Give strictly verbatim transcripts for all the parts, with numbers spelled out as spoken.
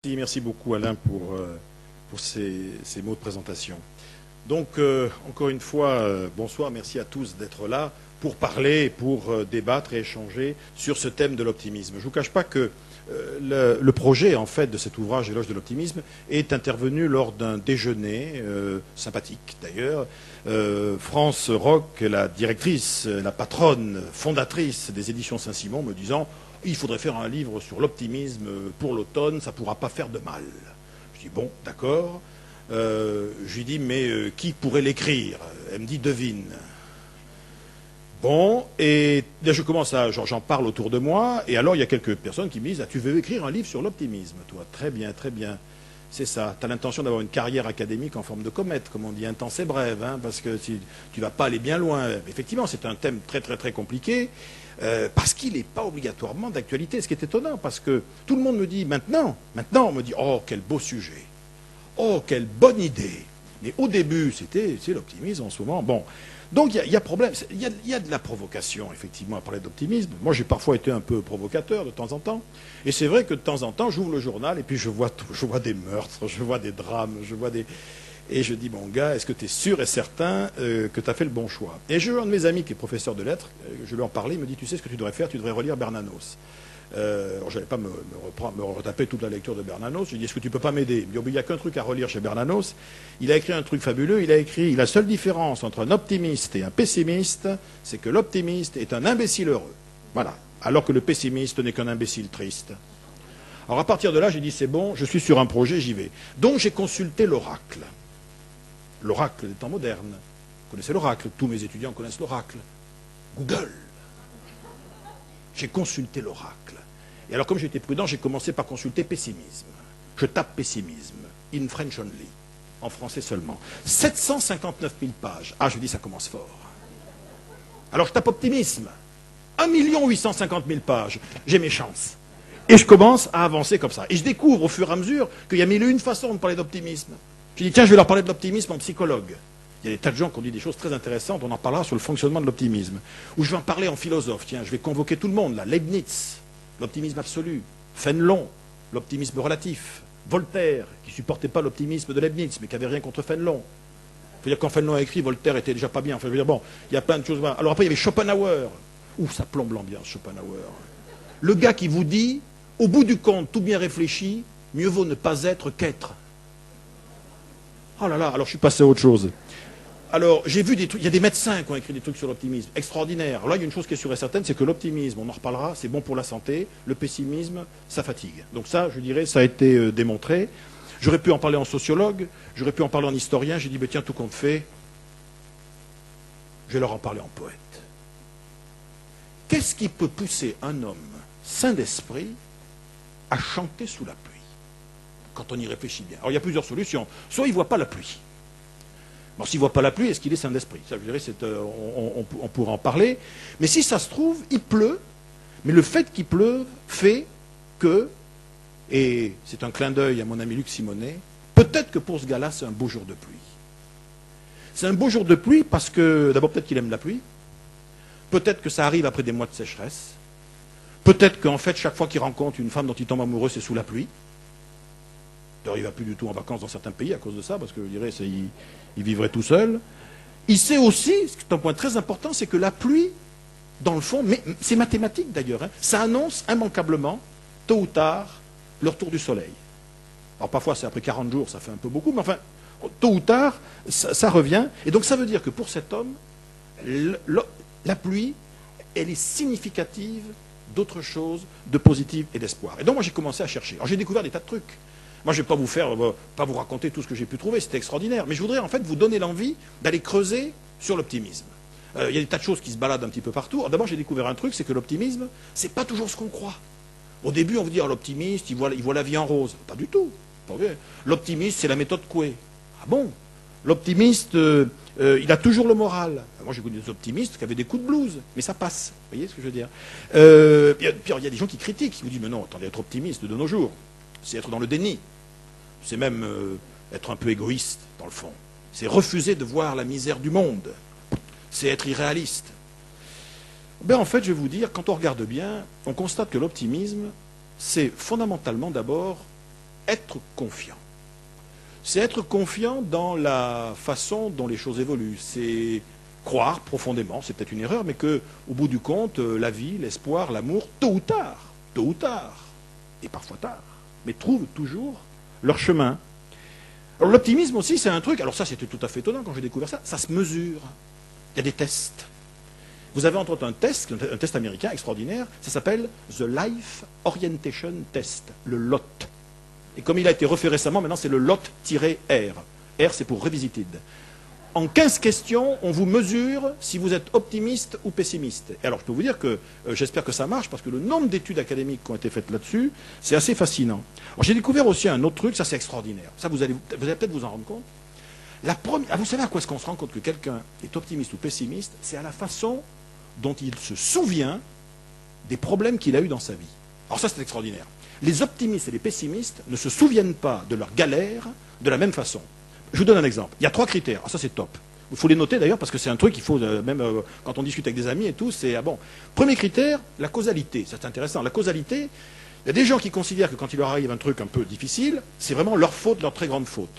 Merci beaucoup Alain pour, euh, pour ces, ces mots de présentation. Donc, euh, encore une fois, euh, bonsoir, merci à tous d'être là pour parler, pour euh, débattre et échanger sur ce thème de l'optimisme. Je ne vous cache pas que euh, le, le projet, en fait, de cet ouvrage, Éloge de l'optimisme, est intervenu lors d'un déjeuner, euh, sympathique d'ailleurs. Euh, France Roch, la directrice, la patronne, fondatrice des éditions Saint-Simon, me disant « Il faudrait faire un livre sur l'optimisme pour l'automne, ça ne pourra pas faire de mal. » Je dis « Bon, d'accord. Euh, » Je lui dis « Mais euh, qui pourrait l'écrire ?» Elle me dit « Devine. » Bon, et là je commence à, j'en parle autour de moi, et alors il y a quelques personnes qui me disent « Ah, tu veux écrire un livre sur l'optimisme, toi ?» Très bien, très bien. C'est ça. Tu as l'intention d'avoir une carrière académique en forme de comète, comme on dit, intense et brève, hein, parce que tu ne vas pas aller bien loin. Effectivement, c'est un thème très, très, très compliqué, euh, parce qu'il n'est pas obligatoirement d'actualité, ce qui est étonnant, parce que tout le monde me dit maintenant, maintenant, on me dit « Oh, quel beau sujet. Oh, quelle bonne idée. » Mais au début, c'était l'optimisme en ce moment. Bon. Donc il y, y a problème, il y, y a de la provocation effectivement à parler d'optimisme. Moi j'ai parfois été un peu provocateur de temps en temps, et c'est vrai que de temps en temps j'ouvre le journal et puis je vois, je vois des meurtres, je vois des drames, je vois des... Et je dis, bon gars, est-ce que tu es sûr et certain euh, que tu as fait le bon choix? Et j'ai un de mes amis qui est professeur de lettres, euh, je lui en parlais, il me dit, tu sais ce que tu devrais faire, tu devrais relire Bernanos. Euh, je n'allais pas me, me, reprendre, me retaper toute la lecture de Bernanos. Je lui ai dit, est-ce que tu ne peux pas m'aider? Il me dit, il n'y a qu'un truc à relire chez Bernanos. Il a écrit un truc fabuleux. Il a écrit, la seule différence entre un optimiste et un pessimiste, c'est que l'optimiste est un imbécile heureux. Voilà. Alors que le pessimiste n'est qu'un imbécile triste. Alors à partir de là, j'ai dit, c'est bon, je suis sur un projet, j'y vais. Donc j'ai consulté l'oracle. L'oracle des temps modernes. Vous connaissez l'oracle? Tous mes étudiants connaissent l'oracle. Google. J'ai consulté l'oracle. Et alors, comme j'étais prudent, j'ai commencé par consulter pessimisme. Je tape pessimisme, in French only, en français seulement. sept cent cinquante-neuf mille pages. Ah, je dis, ça commence fort. Alors, je tape optimisme. un million huit cent cinquante mille pages. J'ai mes chances. Et je commence à avancer comme ça. Et je découvre au fur et à mesure qu'il y a mille et une façons de parler d'optimisme. Je dis, tiens, je vais leur parler de l'optimisme en psychologue. Il y a des tas de gens qui ont dit des choses très intéressantes, on en parlera sur le fonctionnement de l'optimisme. Ou je vais en parler en philosophe, tiens, je vais convoquer tout le monde, là. Leibniz, l'optimisme absolu, Fénelon, l'optimisme relatif, Voltaire, qui ne supportait pas l'optimisme de Leibniz, mais qui n'avait rien contre Fénelon. Il faut dire quand Fénelon a écrit, Voltaire était déjà pas bien. Enfin, je veux dire, bon, il y a plein de choses. Alors après, il y avait Schopenhauer. Ouh, ça plombe l'ambiance, Schopenhauer. Le gars qui vous dit, au bout du compte, tout bien réfléchi, mieux vaut ne pas être qu'être. Oh là là, alors je suis passé à autre chose. Alors, j'ai vu des trucs, il y a des médecins qui ont écrit des trucs sur l'optimisme, extraordinaire. Alors là, il y a une chose qui est sûre et certaine, c'est que l'optimisme, on en reparlera, c'est bon pour la santé, le pessimisme, ça fatigue. Donc ça, je dirais, ça a été euh, démontré. J'aurais pu en parler en sociologue, j'aurais pu en parler en historien, j'ai dit, ben, tiens, tout compte fait, je vais leur en parler en poète. Qu'est-ce qui peut pousser un homme sain d'esprit à chanter sous la pluie, quand on y réfléchit bien? Alors il y a plusieurs solutions. Soit il ne voit pas la pluie. Bon, s'il ne voit pas la pluie, est-ce qu'il est sain d'esprit? Ça, je dirais, euh, on, on, on pourra en parler. Mais si ça se trouve, il pleut, mais le fait qu'il pleuve fait que, et c'est un clin d'œil à mon ami Luc Simonet, peut-être que pour ce gars-là, c'est un beau jour de pluie. C'est un beau jour de pluie parce que, d'abord, peut-être qu'il aime la pluie, peut-être que ça arrive après des mois de sécheresse, peut-être qu'en fait, chaque fois qu'il rencontre une femme dont il tombe amoureux, c'est sous la pluie. D'ailleurs, il ne va plus du tout en vacances dans certains pays à cause de ça, parce que je dirais, il, il vivrait tout seul. Il sait aussi, ce qui est un point très important, c'est que la pluie, dans le fond, mais c'est mathématique d'ailleurs, hein, ça annonce immanquablement, tôt ou tard, le retour du soleil. Alors parfois, c'est après quarante jours, ça fait un peu beaucoup, mais enfin, tôt ou tard, ça, ça revient. Et donc ça veut dire que pour cet homme, le, le, la pluie, elle est significative d'autre chose, de positif et d'espoir. Et donc moi, j'ai commencé à chercher. Alors j'ai découvert des tas de trucs. Moi, je ne vais pas vous faire, euh, pas vous raconter tout ce que j'ai pu trouver, c'était extraordinaire. Mais je voudrais en fait vous donner l'envie d'aller creuser sur l'optimisme. Euh, il y a des tas de choses qui se baladent un petit peu partout. D'abord, j'ai découvert un truc, c'est que l'optimisme, c'est pas toujours ce qu'on croit. Au début, on vous dit, ah, l'optimiste, il voit, il voit la vie en rose. Pas du tout. L'optimiste, c'est la méthode Coué. Ah bon? L'optimiste, euh, euh, il a toujours le moral. Moi, j'ai connu des optimistes qui avaient des coups de blues, mais ça passe. Vous voyez ce que je veux dire? euh, puis, il y a des gens qui critiquent, qui vous disent, mais non, attendez, être optimiste de nos jours, c'est être dans le déni. C'est même euh, être un peu égoïste, dans le fond. C'est refuser de voir la misère du monde. C'est être irréaliste. Ben, en fait, je vais vous dire, quand on regarde bien, on constate que l'optimisme, c'est fondamentalement d'abord être confiant. C'est être confiant dans la façon dont les choses évoluent. C'est croire profondément, c'est peut-être une erreur, mais que, au bout du compte, la vie, l'espoir, l'amour, tôt ou tard, tôt ou tard, et parfois tard, mais trouvent toujours leur chemin. Alors l'optimisme aussi, c'est un truc, alors ça c'était tout à fait étonnant quand j'ai découvert ça, ça se mesure. Il y a des tests. Vous avez entre autres un test, un test américain extraordinaire, ça s'appelle The Life Orientation Test, le L O T. Et comme il a été refait récemment, maintenant c'est le L O T-R. R, c'est pour Revisited. En quinze questions, on vous mesure si vous êtes optimiste ou pessimiste. Et alors je peux vous dire que euh, j'espère que ça marche, parce que le nombre d'études académiques qui ont été faites là-dessus, c'est assez fascinant. Alors j'ai découvert aussi un autre truc, ça c'est extraordinaire. Ça vous allez, vous allez peut-être vous en rendre compte. La première, ah, vous savez à quoi est-ce qu'on se rend compte que quelqu'un est optimiste ou pessimiste? C'est à la façon dont il se souvient des problèmes qu'il a eus dans sa vie. Alors ça c'est extraordinaire. Les optimistes et les pessimistes ne se souviennent pas de leurs galères de la même façon. Je vous donne un exemple. Il y a trois critères. Ah, ça c'est top. Il faut les noter d'ailleurs parce que c'est un truc qu'il faut, euh, même euh, quand on discute avec des amis et tout, c'est ah bon. Premier critère, la causalité. C'est intéressant. La causalité, il y a des gens qui considèrent que quand il leur arrive un truc un peu difficile, c'est vraiment leur faute, leur très grande faute.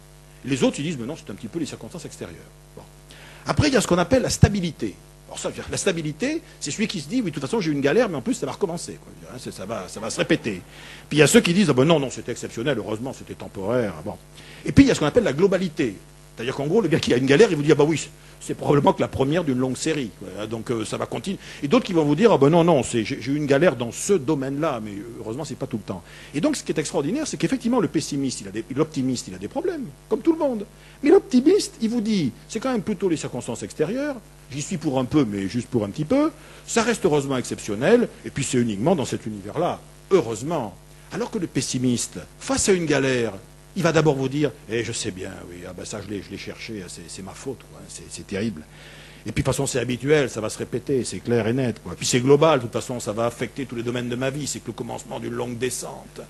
Les autres, ils disent, mais non, c'est un petit peu les circonstances extérieures. Bon. Après, il y a ce qu'on appelle la stabilité. Alors ça, la stabilité, c'est celui qui se dit, oui, de toute façon, j'ai eu une galère, mais en plus, ça va recommencer. Quoi. Ça, va, ça va se répéter. Puis il y a ceux qui disent, ah ben non, non, c'était exceptionnel, heureusement, c'était temporaire. Bon. Et puis, il y a ce qu'on appelle la globalité. C'est-à-dire qu'en gros, le gars qui a une galère, il vous dit, ah bah oui, c'est probablement que la première d'une longue série. Quoi. Donc euh, ça va continuer. Et d'autres qui vont vous dire, ah ben non, non, j'ai eu une galère dans ce domaine-là, mais heureusement, c'est pas tout le temps. Et donc, ce qui est extraordinaire, c'est qu'effectivement, le pessimiste, l'optimiste, il a des problèmes, comme tout le monde. Mais l'optimiste, il vous dit, c'est quand même plutôt les circonstances extérieures, j'y suis pour un peu, mais juste pour un petit peu, ça reste heureusement exceptionnel, et puis c'est uniquement dans cet univers-là, heureusement. Alors que le pessimiste, face à une galère, il va d'abord vous dire, eh, je sais bien, oui, ah ben ça je l'ai cherché, c'est ma faute, c'est terrible. Et puis de toute façon c'est habituel, ça va se répéter, c'est clair et net. Quoi. Puis c'est global, de toute façon ça va affecter tous les domaines de ma vie, c'est que le commencement d'une longue descente.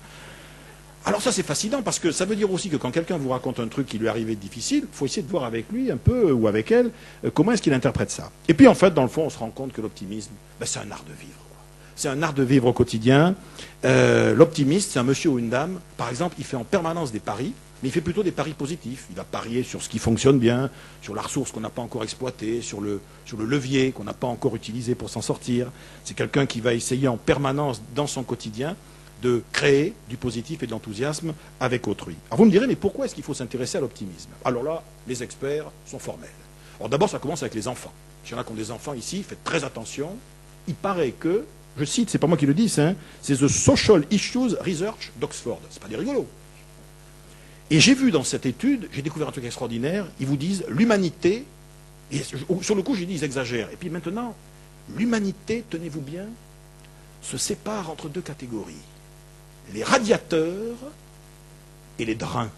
Alors ça c'est fascinant parce que ça veut dire aussi que quand quelqu'un vous raconte un truc qui lui est arrivé de difficile, il faut essayer de voir avec lui un peu, ou avec elle, euh, comment est-ce qu'il interprète ça. Et puis en fait, dans le fond, on se rend compte que l'optimisme, ben, c'est un art de vivre. C'est un art de vivre au quotidien. Euh, L'optimiste, c'est un monsieur ou une dame. Par exemple, il fait en permanence des paris, mais il fait plutôt des paris positifs. Il va parier sur ce qui fonctionne bien, sur la ressource qu'on n'a pas encore exploitée, sur le, sur le levier qu'on n'a pas encore utilisé pour s'en sortir. C'est quelqu'un qui va essayer en permanence dans son quotidien de créer du positif et de l'enthousiasme avec autrui. Alors vous me direz, mais pourquoi est-ce qu'il faut s'intéresser à l'optimisme? Alors là, les experts sont formels. Alors d'abord, ça commence avec les enfants. S'il y en a qui ont des enfants ici, faites très attention. Il paraît que, je cite, c'est pas moi qui le dis, hein, c'est The Social Issues Research d'Oxford. C'est pas des rigolos. Et j'ai vu dans cette étude, j'ai découvert un truc extraordinaire, ils vous disent l'humanité, et sur le coup j'ai dit ils exagèrent, et puis maintenant, l'humanité, tenez-vous bien, se sépare entre deux catégories. Les radiateurs et les drains.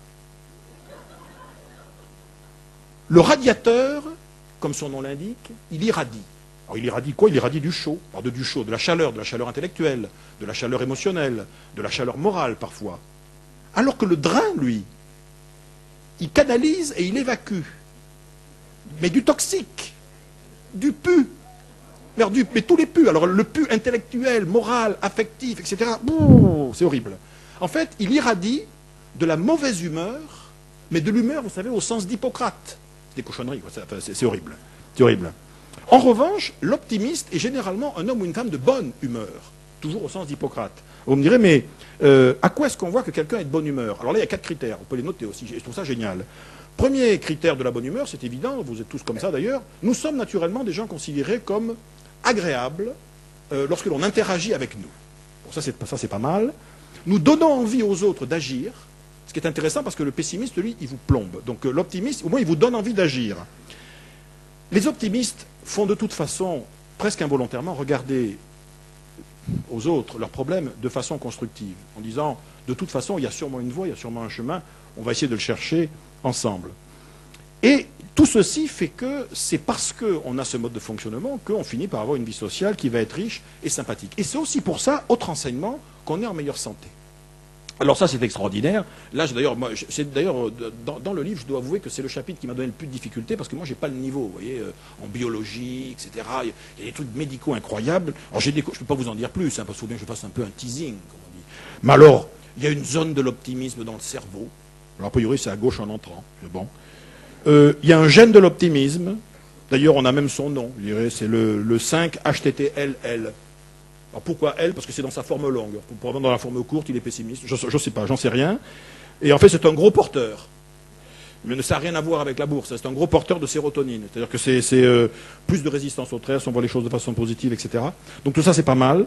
Le radiateur, comme son nom l'indique, il irradie. Alors il irradie quoi? Il irradie du chaud, alors de du chaud, de la chaleur, de la chaleur intellectuelle, de la chaleur émotionnelle, de la chaleur morale parfois. Alors que le drain, lui, il canalise et il évacue. Mais du toxique, du pu, mais, du, mais tous les pus. Alors le pu intellectuel, moral, affectif, et cetera. C'est horrible. En fait, il irradie de la mauvaise humeur, mais de l'humeur, vous savez, au sens d'Hippocrate. C'est des cochonneries, c'est horrible. C'est horrible. En revanche, l'optimiste est généralement un homme ou une femme de bonne humeur, toujours au sens d'Hippocrate. Vous me direz, mais euh, à quoi est-ce qu'on voit que quelqu'un est de bonne humeur? Alors là, il y a quatre critères, on peut les noter aussi, je trouve ça génial. Premier critère de la bonne humeur, c'est évident, vous êtes tous comme ça d'ailleurs, nous sommes naturellement des gens considérés comme agréables euh, lorsque l'on interagit avec nous. Bon, ça, c'est pas mal. Nous donnons envie aux autres d'agir, ce qui est intéressant parce que le pessimiste, lui, il vous plombe. Donc euh, l'optimiste, au moins, il vous donne envie d'agir. Les optimistes font de toute façon, presque involontairement, regarder aux autres leurs problèmes de façon constructive, en disant, de toute façon, il y a sûrement une voie, il y a sûrement un chemin, on va essayer de le chercher ensemble. Et tout ceci fait que c'est parce qu'on a ce mode de fonctionnement qu'on finit par avoir une vie sociale qui va être riche et sympathique. Et c'est aussi pour ça, autre enseignement, qu'on est en meilleure santé. Alors ça, c'est extraordinaire. Là, d'ailleurs, c'est d'ailleurs dans, dans le livre, je dois avouer que c'est le chapitre qui m'a donné le plus de difficultés parce que moi, j'ai pas le niveau, vous voyez, euh, en biologie, et cetera. Il y a des trucs médicaux incroyables. Alors, j'ai des, je peux pas vous en dire plus, hein, parce qu'il faut bien que je fasse un peu un teasing, comme on dit. Mais alors, il y a une zone de l'optimisme dans le cerveau. Alors, a priori, c'est à gauche en entrant. Bon. Euh, il y a un gène de l'optimisme. D'ailleurs, on a même son nom, je dirais, c'est le, le cinq H T T L L. Alors pourquoi L? Parce que c'est dans sa forme longue. Probablement dans la forme courte, il est pessimiste. Je ne sais pas, j'en sais rien. Et en fait, c'est un gros porteur. Mais ça n'a rien à voir avec la bourse. C'est un gros porteur de sérotonine. C'est-à-dire que c'est euh, plus de résistance au stress, on voit les choses de façon positive, et cetera. Donc tout ça, c'est pas mal.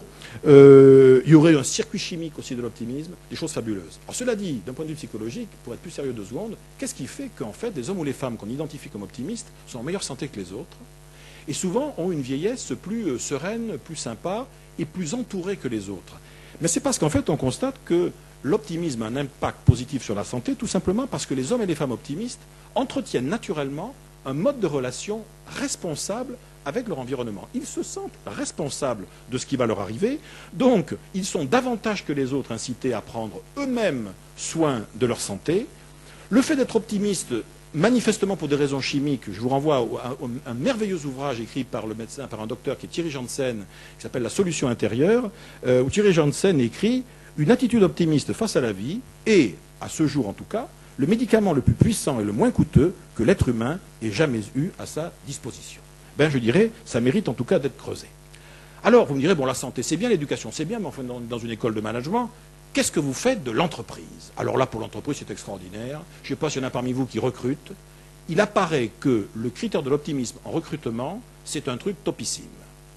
Euh, il y aurait un circuit chimique aussi de l'optimisme, des choses fabuleuses. Alors cela dit, d'un point de vue psychologique, pour être plus sérieux deux secondes, qu'est-ce qui fait qu'en fait, les hommes ou les femmes qu'on identifie comme optimistes sont en meilleure santé que les autres et souvent ont une vieillesse plus euh, sereine, plus sympa et plus entourée que les autres? Mais c'est parce qu'en fait, on constate que l'optimisme a un impact positif sur la santé, tout simplement parce que les hommes et les femmes optimistes entretiennent naturellement un mode de relation responsable avec leur environnement. Ils se sentent responsables de ce qui va leur arriver, donc ils sont davantage que les autres incités à prendre eux-mêmes soin de leur santé. Le fait d'être optimiste, manifestement pour des raisons chimiques, je vous renvoie à un merveilleux ouvrage écrit par le médecin, par un docteur qui est Thierry Janssen, qui s'appelle La solution intérieure, euh, où Thierry Janssen écrit « Une attitude optimiste face à la vie est, à ce jour en tout cas, le médicament le plus puissant et le moins coûteux que l'être humain ait jamais eu à sa disposition. » Ben, je dirais, ça mérite en tout cas d'être creusé. Alors, vous me direz, bon, la santé c'est bien, l'éducation c'est bien, mais enfin, dans, dans une école de management, qu'est-ce que vous faites de l'entreprise? Alors là, pour l'entreprise, c'est extraordinaire. Je ne sais pas s'il y en a parmi vous qui recrutent. Il apparaît que le critère de l'optimisme en recrutement, c'est un truc topissime.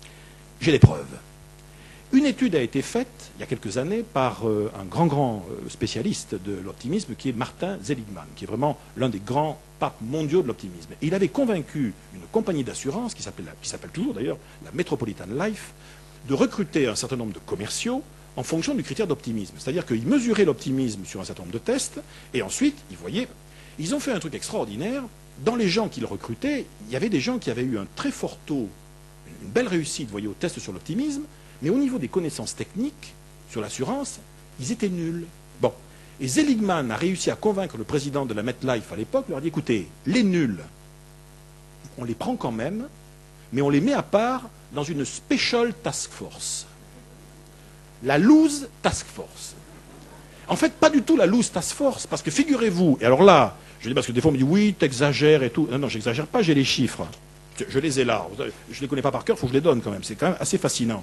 J'ai des preuves. Une étude a été faite, il y a quelques années, par euh, un grand, grand euh, spécialiste de l'optimisme, qui est Martin Seligman, qui est vraiment l'un des grands papes mondiaux de l'optimisme. Et il avait convaincu une compagnie d'assurance, qui s'appelle toujours d'ailleurs la Metropolitan Life, de recruter un certain nombre de commerciaux en fonction du critère d'optimisme. C'est-à-dire qu'ils mesuraient l'optimisme sur un certain nombre de tests, et ensuite, ils voyaient... Ils ont fait un truc extraordinaire. Dans les gens qu'ils recrutaient, il y avait des gens qui avaient eu un très fort taux, une belle réussite, vous voyez, au test sur l'optimisme, mais au niveau des connaissances techniques sur l'assurance, ils étaient nuls. Bon. Et Seligman a réussi à convaincre le président de la MetLife à l'époque, il leur a dit, écoutez, les nuls, on les prend quand même, mais on les met à part dans une Special Task Force. La Loose Task Force. En fait, pas du tout la Loose Task Force, parce que figurez-vous, et alors là, je dis parce que des fois on me dit, oui, t'exagères et tout. Non, non, j'exagère pas, j'ai les chiffres. Je, je les ai là. Je ne les connais pas par cœur, il faut que je les donne quand même. C'est quand même assez fascinant.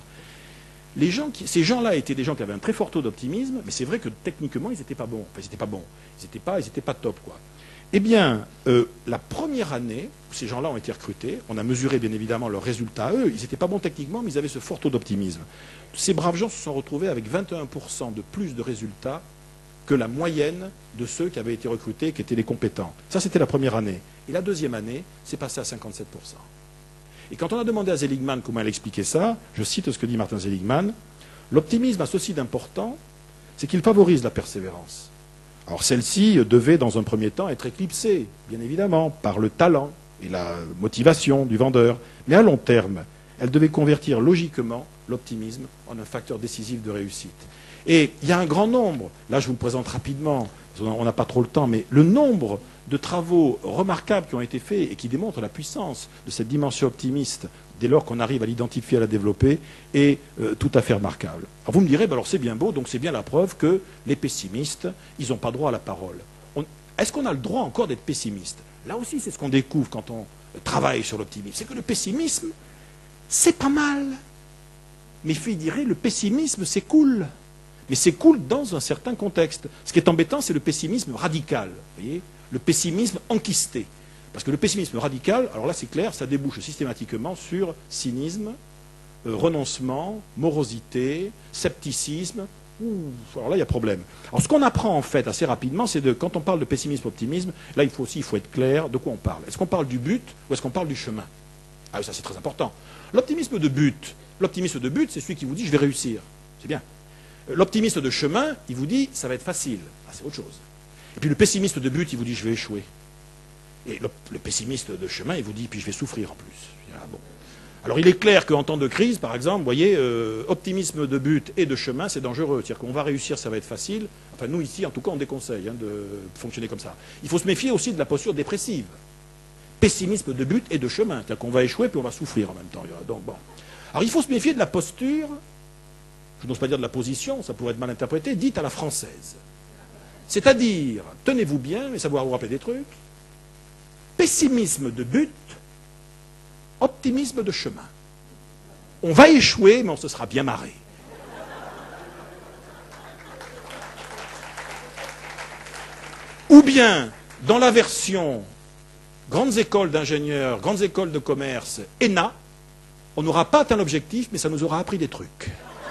Les gens qui, ces gens-là étaient des gens qui avaient un très fort taux d'optimisme, mais c'est vrai que techniquement, ils n'étaient pas bons. Enfin, ils n'étaient pas bons. Ils n'étaient pas, ils étaient pas top, quoi. Eh bien, euh, la première année où ces gens-là ont été recrutés, on a mesuré bien évidemment leurs résultats. Eux, ils n'étaient pas bons techniquement, mais ils avaient ce fort taux d'optimisme. Ces braves gens se sont retrouvés avec vingt et un pour cent de plus de résultats que la moyenne de ceux qui avaient été recrutés, qui étaient les compétents. Ça, c'était la première année. Et la deuxième année, c'est passé à cinquante-sept pour cent. Et quand on a demandé à Seligman comment elle expliquait ça, je cite ce que dit Martin Seligman, l'optimisme a ceci d'important, c'est qu'il favorise la persévérance. Alors celle-ci devait, dans un premier temps, être éclipsée, bien évidemment, par le talent et la motivation du vendeur. Mais à long terme, elle devait convertir logiquement l'optimisme en un facteur décisif de réussite. Et il y a un grand nombre, là je vous le présente rapidement, parce qu'on n'a pas trop le temps, mais le nombre de travaux remarquables qui ont été faits et qui démontrent la puissance de cette dimension optimiste dès lors qu'on arrive à l'identifier, à la développer, est euh, tout à fait remarquable. Alors vous me direz, ben alors c'est bien beau, donc c'est bien la preuve que les pessimistes, ils n'ont pas droit à la parole. Est-ce qu'on a le droit encore d'être pessimiste? Là aussi, c'est ce qu'on découvre quand on travaille sur l'optimisme. C'est que le pessimisme, c'est pas mal. Mes filles diraient, le pessimisme, c'est cool. Mais c'est cool dans un certain contexte. Ce qui est embêtant, c'est le pessimisme radical. Vous voyez, le pessimisme enquisté. Parce que le pessimisme radical, alors là c'est clair, ça débouche systématiquement sur cynisme, euh, renoncement, morosité, scepticisme. Ouh, alors là il y a problème. Alors ce qu'on apprend en fait assez rapidement, c'est de, quand on parle de pessimisme, optimisme, là il faut aussi il faut être clair de quoi on parle. Est-ce qu'on parle du but ou est-ce qu'on parle du chemin? Ah oui, ça c'est très important. L'optimisme de but, l'optimisme de but, c'est celui qui vous dit je vais réussir. C'est bien. L'optimiste de chemin, il vous dit ça va être facile. Ah, c'est autre chose. Et puis le pessimiste de but, il vous dit je vais échouer. Et le, le pessimiste de chemin, il vous dit puis je vais souffrir en plus. Ah, bon. Alors il est clair qu'en temps de crise, par exemple, vous voyez, euh, optimisme de but et de chemin, c'est dangereux. C'est-à-dire qu'on va réussir, ça va être facile. Enfin nous ici, en tout cas, on déconseille hein, de fonctionner comme ça. Il faut se méfier aussi de la posture dépressive. Pessimisme de but et de chemin. C'est-à-dire qu'on va échouer puis on va souffrir en même temps. Donc bon. Alors il faut se méfier de la posture je n'ose pas dire de la position, ça pourrait être mal interprété, dite à la française. C'est-à-dire, tenez-vous bien, mais ça va vous rappeler des trucs, pessimisme de but, optimisme de chemin. On va échouer, mais on se sera bien marré. Ou bien, dans la version grandes écoles d'ingénieurs, grandes écoles de commerce, E N A, on n'aura pas atteint l'objectif, mais ça nous aura appris des trucs.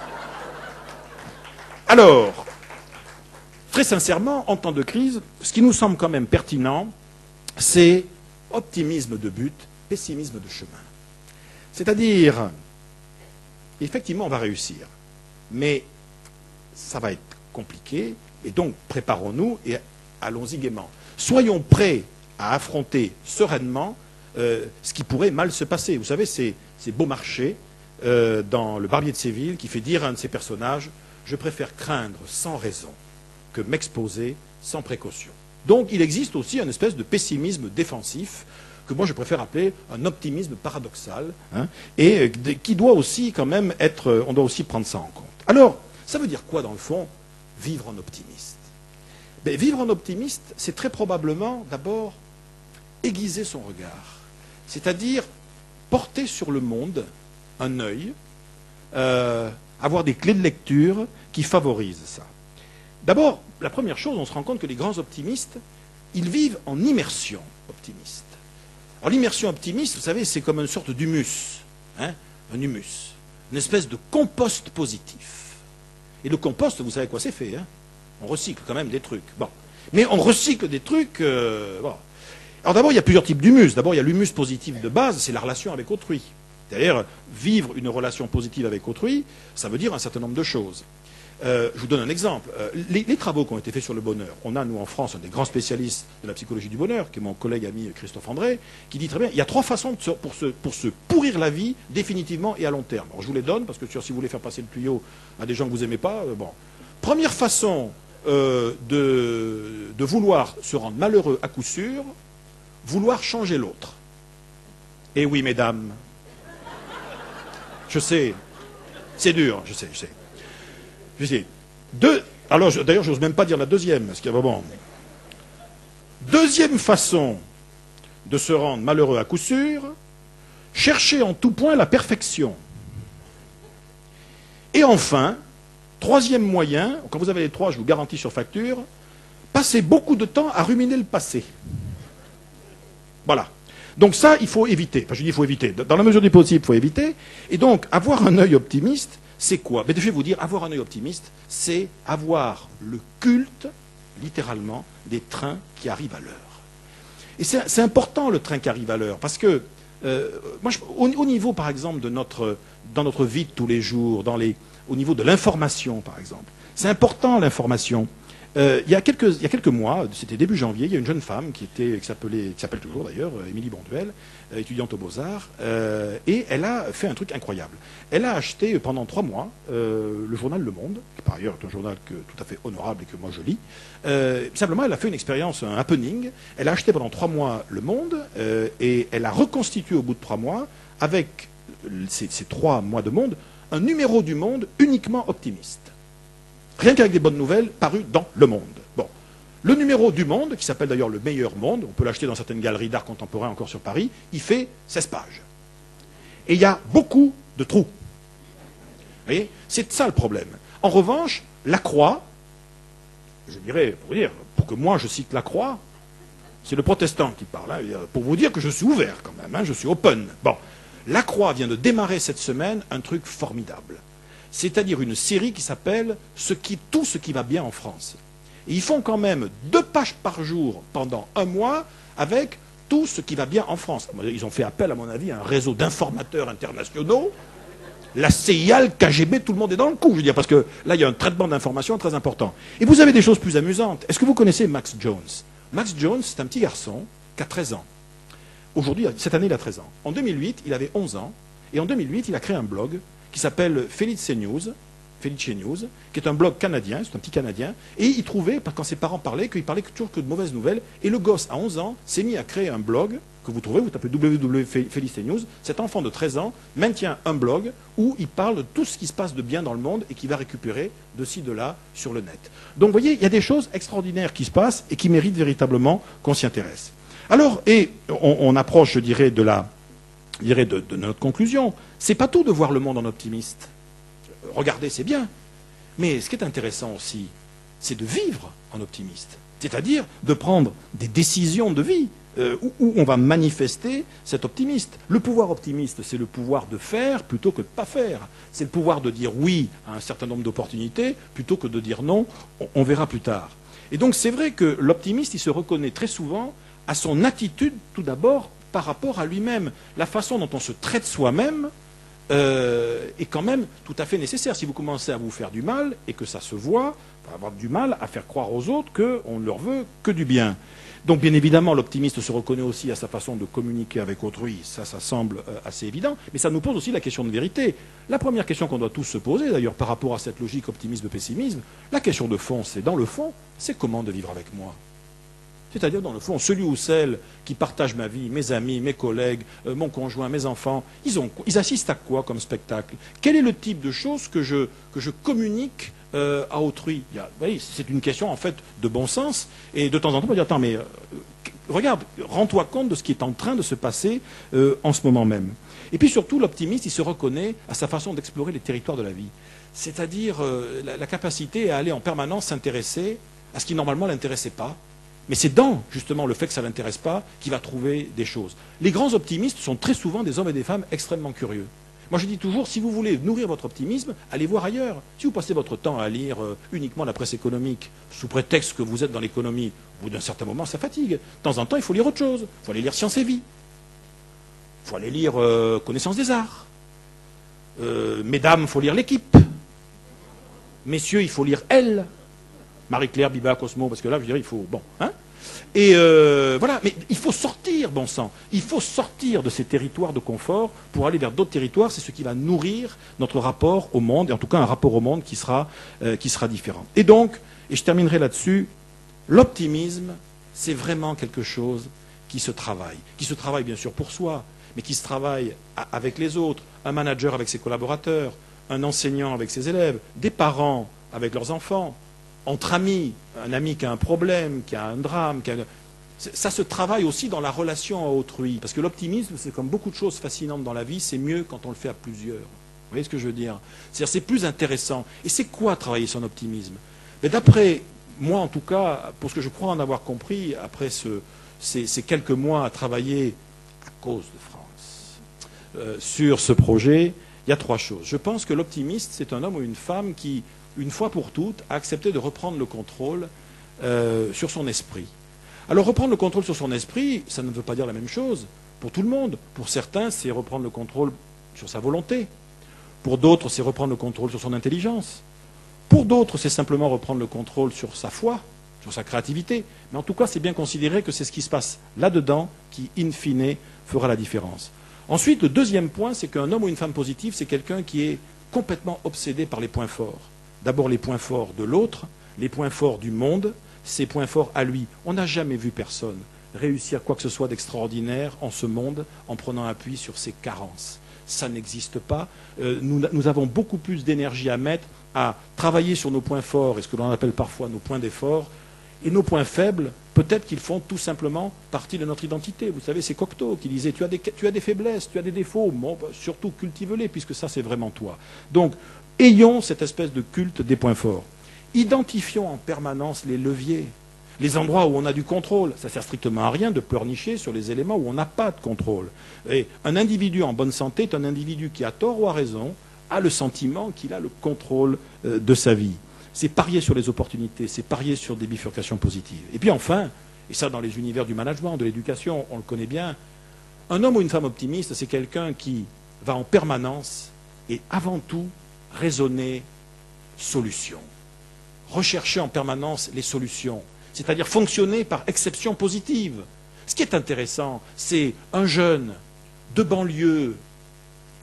Alors, très sincèrement, en temps de crise, ce qui nous semble quand même pertinent, c'est optimisme de but, pessimisme de chemin. C'est-à-dire, effectivement, on va réussir, mais ça va être compliqué, et donc préparons-nous et allons-y gaiement. Soyons prêts à affronter sereinement euh, ce qui pourrait mal se passer. Vous savez, c'est Beaumarchais, euh, dans Le Barbier de Séville, qui fait dire à un de ses personnages « Je préfère craindre sans raison que m'exposer sans précaution ». Donc il existe aussi une espèce de pessimisme défensif que moi je préfère appeler un optimisme paradoxal, hein, et euh, qui doit aussi quand même être, euh, on doit aussi prendre ça en compte. Alors, ça veut dire quoi dans le fond, vivre en optimiste? Ben, vivre en optimiste, c'est très probablement d'abord aiguiser son regard, c'est-à-dire porter sur le monde un œil, euh, avoir des clés de lecture qui favorisent ça. D'abord, la première chose, on se rend compte que les grands optimistes, ils vivent en immersion optimiste. Alors l'immersion optimiste, vous savez, c'est comme une sorte d'humus, hein, un humus, une espèce de compost positif. Et le compost, vous savez quoi c'est fait, hein? On recycle quand même des trucs. Bon. Mais on recycle des trucs... Euh, bon. Alors d'abord, il y a plusieurs types d'humus. D'abord, il y a l'humus positif de base, c'est la relation avec autrui. D'ailleurs, vivre une relation positive avec autrui, ça veut dire un certain nombre de choses. Euh, je vous donne un exemple. Euh, les, les travaux qui ont été faits sur le bonheur, on a, nous, en France, un des grands spécialistes de la psychologie du bonheur, qui est mon collègue ami Christophe André, qui dit très bien, il y a trois façons de se, pour, se, pour se pourrir la vie, définitivement et à long terme. Alors je vous les donne, parce que si vous voulez faire passer le tuyau à des gens que vous n'aimez pas, euh, bon. Première façon euh, de, de vouloir se rendre malheureux à coup sûr, vouloir changer l'autre. Eh oui, mesdames. Je sais. C'est dur, je sais, je sais. Je sais. Deux, alors, d'ailleurs, je n'ose même pas dire la deuxième, parce qu'il y a vraiment... Deuxième façon de se rendre malheureux à coup sûr, chercher en tout point la perfection. Et enfin, troisième moyen, quand vous avez les trois, je vous garantis sur facture, passer beaucoup de temps à ruminer le passé. Voilà. Donc ça, il faut éviter. Enfin, je dis il faut éviter. Dans la mesure du possible, il faut éviter. Et donc, avoir un œil optimiste, c'est quoi? Mais je vais vous dire, avoir un œil optimiste, c'est avoir le culte, littéralement, des trains qui arrivent à l'heure. Et c'est important, le train qui arrive à l'heure, parce que, euh, moi, je, au, au niveau, par exemple, de notre, dans notre vie de tous les jours, dans les, au niveau de l'information, par exemple, c'est important, l'information. Euh, il, y a quelques, il y a quelques mois, c'était début janvier, il y a une jeune femme qui était, qui s'appelait, qui s'appelle toujours d'ailleurs, Émilie Bonduel, euh, étudiante aux Beaux-Arts, euh, et elle a fait un truc incroyable. Elle a acheté pendant trois mois euh, le journal Le Monde, qui par ailleurs est un journal que, tout à fait honorable et que moi je lis. Euh, simplement, elle a fait une expérience, un happening. Elle a acheté pendant trois mois Le Monde, euh, et elle a reconstitué au bout de trois mois, avec ces, ces trois mois de Monde, un numéro du Monde uniquement optimiste. Rien qu'avec des bonnes nouvelles parues dans Le Monde. Bon. Le numéro du Monde, qui s'appelle d'ailleurs Le Meilleur Monde, on peut l'acheter dans certaines galeries d'art contemporain encore sur Paris, il fait seize pages. Et il y a beaucoup de trous. Vous voyez? C'est ça le problème. En revanche, La Croix, je dirais, pour vous dire, pour que moi je cite La Croix, c'est le protestant qui parle, hein, pour vous dire que je suis ouvert quand même, hein, je suis open. Bon. La Croix vient de démarrer cette semaine un truc formidable. C'est-à-dire une série qui s'appelle ce qui, Tout ce qui va bien en France. Et ils font quand même deux pages par jour pendant un mois avec tout ce qui va bien en France. Ils ont fait appel, à mon avis, à un réseau d'informateurs internationaux. La C I A, le K G B, tout le monde est dans le coup, je veux dire, parce que là, il y a un traitement d'information très important. Et vous avez des choses plus amusantes. Est-ce que vous connaissez Max Jones? Max Jones, c'est un petit garçon qui a treize ans. Aujourd'hui, cette année, il a treize ans. En deux mille huit, il avait onze ans. Et en deux mille huit, il a créé un blog qui s'appelle Felice News, Felice News, qui est un blog canadien, c'est un petit Canadien, et il trouvait, quand ses parents parlaient, qu'il parlait toujours que de mauvaises nouvelles, et le gosse, à onze ans, s'est mis à créer un blog que vous trouvez, vous tapez w w w point felicité news, cet enfant de treize ans maintient un blog où il parle de tout ce qui se passe de bien dans le monde et qu'il va récupérer de ci, de là, sur le net. Donc vous voyez, il y a des choses extraordinaires qui se passent et qui méritent véritablement qu'on s'y intéresse. Alors, et on, on approche, je dirais, de, la, je dirais de, de notre conclusion. C'est pas tout de voir le monde en optimiste. Regardez, c'est bien. Mais ce qui est intéressant aussi, c'est de vivre en optimiste. C'est-à-dire de prendre des décisions de vie euh, où, où on va manifester cet optimiste. Le pouvoir optimiste, c'est le pouvoir de faire plutôt que de ne pas faire. C'est le pouvoir de dire oui à un certain nombre d'opportunités plutôt que de dire non, on, on verra plus tard. Et donc c'est vrai que l'optimiste, il se reconnaît très souvent à son attitude tout d'abord par rapport à lui-même. La façon dont on se traite soi-même euh, est quand même tout à fait nécessaire. Si vous commencez à vous faire du mal et que ça se voit, on va avoir du mal à faire croire aux autres qu'on ne leur veut que du bien. Donc bien évidemment, l'optimiste se reconnaît aussi à sa façon de communiquer avec autrui. Ça, ça semble euh, assez évident. Mais ça nous pose aussi la question de vérité. La première question qu'on doit tous se poser, d'ailleurs, par rapport à cette logique optimisme-pessimisme, la question de fond, c'est dans le fond, c'est comment de vivre avec moi. C'est-à-dire, dans le fond, celui ou celle qui partage ma vie, mes amis, mes collègues, euh, mon conjoint, mes enfants, ils, ont, ils assistent à quoi comme spectacle? Quel est le type de choses que je, que je communique euh, à autrui? Il y a, vous voyez, c'est une question, en fait, de bon sens. Et de temps en temps, on va dire, attends, mais euh, regarde, rends-toi compte de ce qui est en train de se passer euh, en ce moment même. Et puis surtout, l'optimiste, il se reconnaît à sa façon d'explorer les territoires de la vie. C'est-à-dire euh, la, la capacité à aller en permanence s'intéresser à ce qui normalement ne l'intéressait pas. Mais c'est dans, justement, le fait que ça ne l'intéresse pas qu'il va trouver des choses. Les grands optimistes sont très souvent des hommes et des femmes extrêmement curieux. Moi, je dis toujours, si vous voulez nourrir votre optimisme, allez voir ailleurs. Si vous passez votre temps à lire euh, uniquement la presse économique, sous prétexte que vous êtes dans l'économie, au bout d'un certain moment, ça fatigue. De temps en temps, il faut lire autre chose. Il faut aller lire Sciences et Vie. Il faut aller lire euh, Connaissance des Arts. Euh, mesdames, il faut lire L'Équipe. Messieurs, il faut lire Elle. Marie-Claire, Biba, Cosmo, parce que là, je dirais, il faut... Bon, hein. Et euh, voilà, mais il faut sortir, bon sang. Il faut sortir de ces territoires de confort pour aller vers d'autres territoires. C'est ce qui va nourrir notre rapport au monde, et en tout cas un rapport au monde qui sera, euh, qui sera différent. Et donc, et je terminerai là-dessus, l'optimisme, c'est vraiment quelque chose qui se travaille. Qui se travaille, bien sûr, pour soi, mais qui se travaille avec les autres. Un manager avec ses collaborateurs, un enseignant avec ses élèves, des parents avec leurs enfants, entre amis, un ami qui a un problème, qui a un drame, qui a... ça se travaille aussi dans la relation à autrui. Parce que l'optimisme, c'est comme beaucoup de choses fascinantes dans la vie, c'est mieux quand on le fait à plusieurs. Vous voyez ce que je veux dire? C'est-à-dire c'est plus intéressant. Et c'est quoi travailler son optimisme? Mais d'après moi, en tout cas, pour ce que je crois en avoir compris, après ce, ces, ces quelques mois à travailler à cause de France, euh, sur ce projet, il y a trois choses. Je pense que l'optimiste, c'est un homme ou une femme qui, une fois pour toutes, a accepté de reprendre le contrôle euh, sur son esprit. Alors reprendre le contrôle sur son esprit, ça ne veut pas dire la même chose pour tout le monde. Pour certains, c'est reprendre le contrôle sur sa volonté. Pour d'autres, c'est reprendre le contrôle sur son intelligence. Pour d'autres, c'est simplement reprendre le contrôle sur sa foi, sur sa créativité. Mais en tout cas, c'est bien considéré que c'est ce qui se passe là-dedans qui, in fine, fera la différence. Ensuite, le deuxième point, c'est qu'un homme ou une femme positive, c'est quelqu'un qui est complètement obsédé par les points forts. D'abord les points forts de l'autre, les points forts du monde, ses points forts à lui. On n'a jamais vu personne réussir quoi que ce soit d'extraordinaire en ce monde en prenant appui sur ses carences. Ça n'existe pas. Euh, nous, nous avons beaucoup plus d'énergie à mettre à travailler sur nos points forts et ce que l'on appelle parfois nos points d'effort. Et nos points faibles, peut-être qu'ils font tout simplement partie de notre identité. Vous savez, c'est Cocteau qui disait tu as des, tu as des faiblesses, tu as des défauts, bon, bah, surtout cultive-les puisque ça c'est vraiment toi. Donc, ayons cette espèce de culte des points forts. Identifions en permanence les leviers, les endroits où on a du contrôle. Ça ne sert strictement à rien de pleurnicher sur les éléments où on n'a pas de contrôle. Et un individu en bonne santé est un individu qui, a tort ou a raison, a le sentiment qu'il a le contrôle euh, de sa vie. C'est parier sur les opportunités, c'est parier sur des bifurcations positives. Et puis enfin, et ça dans les univers du management, de l'éducation, on le connaît bien, un homme ou une femme optimiste, c'est quelqu'un qui va en permanence et avant tout raisonner solution. Rechercher en permanence les solutions, c'est-à-dire fonctionner par exception positive. Ce qui est intéressant, c'est un jeune de banlieue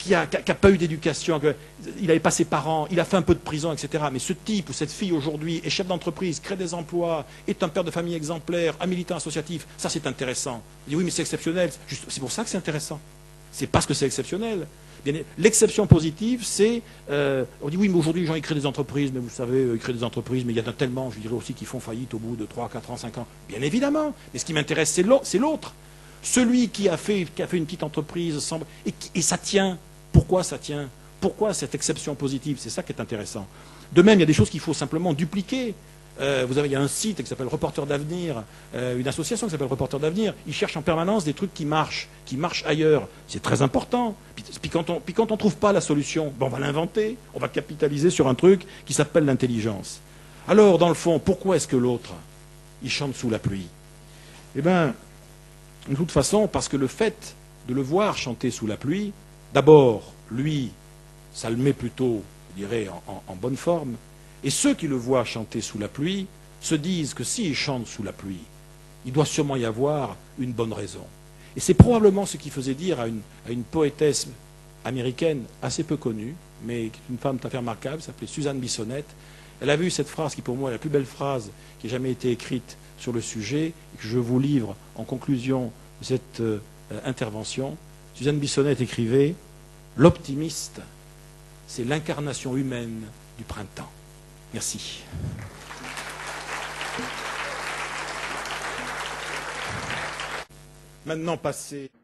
qui n'a pas eu d'éducation, il n'avait pas ses parents, il a fait un peu de prison, et cetera. Mais ce type ou cette fille aujourd'hui est chef d'entreprise, crée des emplois, est un père de famille exemplaire, un militant associatif, ça c'est intéressant. Il dit oui mais c'est exceptionnel, c'est pour ça que c'est intéressant. C'est parce que c'est exceptionnel. L'exception positive, c'est, euh, on dit oui mais aujourd'hui les gens ils créent des entreprises, mais vous savez, ils créent des entreprises, mais il y en a tellement, je dirais aussi, qui font faillite au bout de trois, quatre ans, cinq ans. Bien évidemment, mais ce qui m'intéresse c'est l'autre. Celui qui a, fait, qui a fait une petite entreprise, sans, et, et ça tient. Pourquoi ça tient? Pourquoi cette exception positive? C'est ça qui est intéressant. De même, il y a des choses qu'il faut simplement dupliquer. Euh, vous avez, il y a un site qui s'appelle Reporters d'Avenir, euh, une association qui s'appelle Reporters d'Avenir. Ils cherchent en permanence des trucs qui marchent, qui marchent ailleurs. C'est très important. Puis, puis quand on puis quand on trouve pas la solution, ben on va l'inventer. On va capitaliser sur un truc qui s'appelle l'intelligence. Alors, dans le fond, pourquoi est-ce que l'autre, il chante sous la pluie? Eh bien, de toute façon, parce que le fait de le voir chanter sous la pluie, d'abord, lui, ça le met plutôt, je dirais, en, en, en bonne forme. Et ceux qui le voient chanter sous la pluie se disent que s'il chante sous la pluie, il doit sûrement y avoir une bonne raison. Et c'est probablement ce qui faisait dire à une, à une poétesse américaine assez peu connue, mais qui est une femme tout à fait remarquable, s'appelait Suzanne Bissonnette. Elle avait eu cette phrase qui, pour moi, est la plus belle phrase qui ait jamais été écrite sur le sujet, et que je vous livre en conclusion de cette euh, intervention. Suzanne Bissonnette écrivait « L'optimiste, c'est l'incarnation humaine du printemps ». Merci. Maintenant, passer...